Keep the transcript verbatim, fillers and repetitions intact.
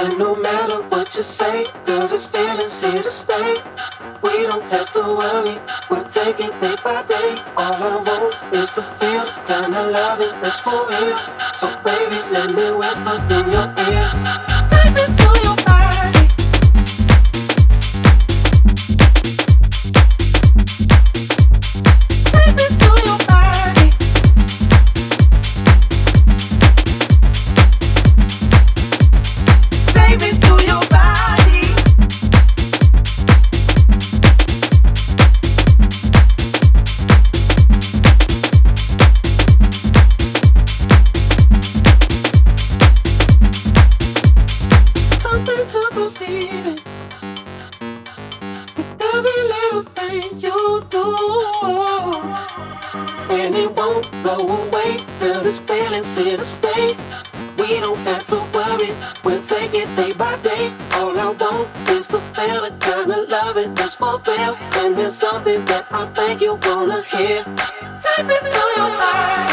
And no matter what you say, girl, this feeling's here to stay. We don't have to worry, we'll take it day by day. All I want is to feel the kind of loving that's for real. So baby, let me whisper in your ear. Take me to your body. Take me to your body. Take me to your body. Something to believe in with every little thing you do. And it won't go away, girl, this feeling's here to stay. We don't have to worry, we'll take it day by day. All I want is to feel the kind of loving that's for real. And it's something that I think you wanna hear. Take me to your mind.